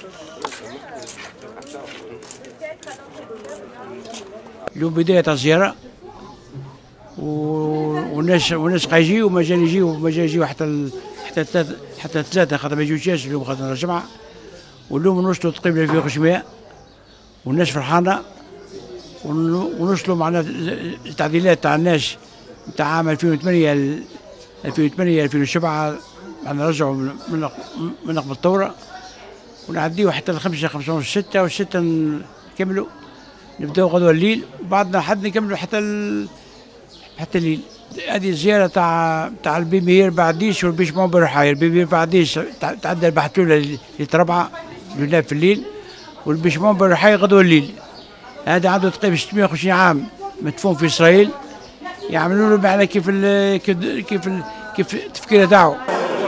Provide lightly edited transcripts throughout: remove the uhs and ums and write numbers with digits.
اليوم بداية الزيارة والناس قايجيو ومازال يجيو حتى ثلاثة، خاطر ما يجيوش اليوم خاطر الجمعة. واليوم نوصلوا تقريبا في 500 والناس فرحانة، ونوصلوا معنا التعديلات تاع الناس تاع عام 2008 2007 معنا رجعوا من قبل الثورة، ونعديو حتى الخمسة 5 ونص 6 والستة نكملوا نبداو غدوة الليل، وبعدنا حد نكملوا حتى الليل. هذه الزيارة تاع البيمير بعديش والبيشمون بالرحاير. البيمير بعديش تعدى البحث الأولى لتربعة في الليل، والبيشمون بالرحاير غدوة الليل. هذا عنده تقريبا 650 عام مدفون في إسرائيل، يعملوا له معنا كيف التفكير تاعو.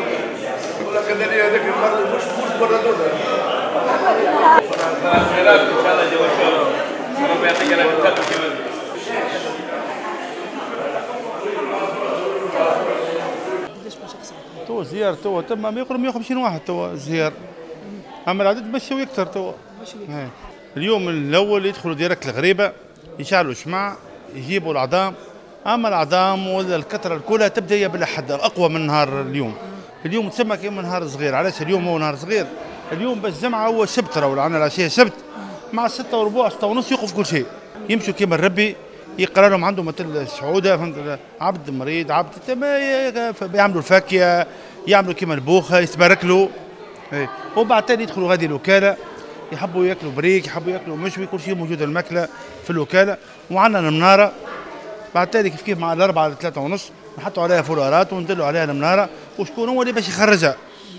تو زيار تو تم ما يقرب 150 واحد تو زيار، اما العدد مشاو يكثر تو. اليوم الاول يدخلوا ديركت الغريبه، يشعلوا شمع، يجيبوا العظام. اما العظام ولا الكثره الكلها تبدا هي بالاحد اقوى من نهار اليوم. اليوم تسمى كيما نهار صغير. علاش اليوم هو نهار صغير؟ اليوم بس الجمعه هو سبت، راهو عندنا العشيه سبت مع 6 وربع 6 ونص يوقف كل شيء، يمشوا كيما الربي يقرا لهم عندهم مثل السعوده، فهمت؟ عبد مريض عبد يعملوا الفاكهه، يعملوا كيما البوخه، يتبارك له. وبعد تالي يدخلوا غادي الوكاله، يحبوا ياكلوا بريك، يحبوا ياكلوا مشوي، كل شيء موجود الماكله في الوكاله. وعندنا المناره بعد تالي كيف مع الأربعة ل3 ونص نحطوا عليها فولارات وندلوا عليها المناره. وشكون هو اللي باش يخرجها؟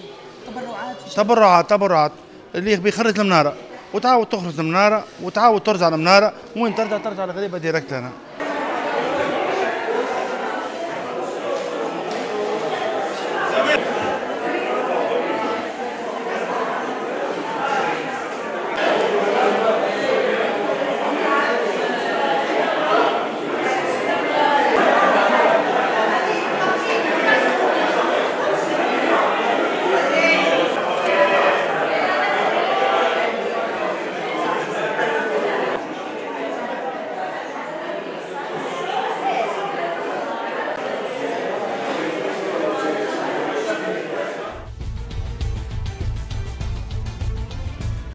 تبرعات اللي بيخرج المناره، وتعاود تخرج المناره وتعاود ترجع المناره. وين ترجع الغريبه ديريكت هنا.